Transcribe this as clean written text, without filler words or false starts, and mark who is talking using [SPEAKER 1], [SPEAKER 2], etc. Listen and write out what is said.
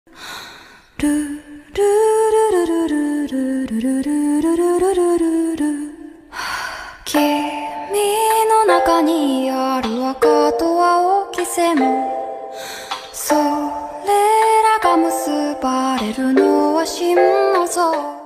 [SPEAKER 1] ルルルルルルルルルルルルルルル、君の中にある赤と青き線、それらが結ばれるのは心の像。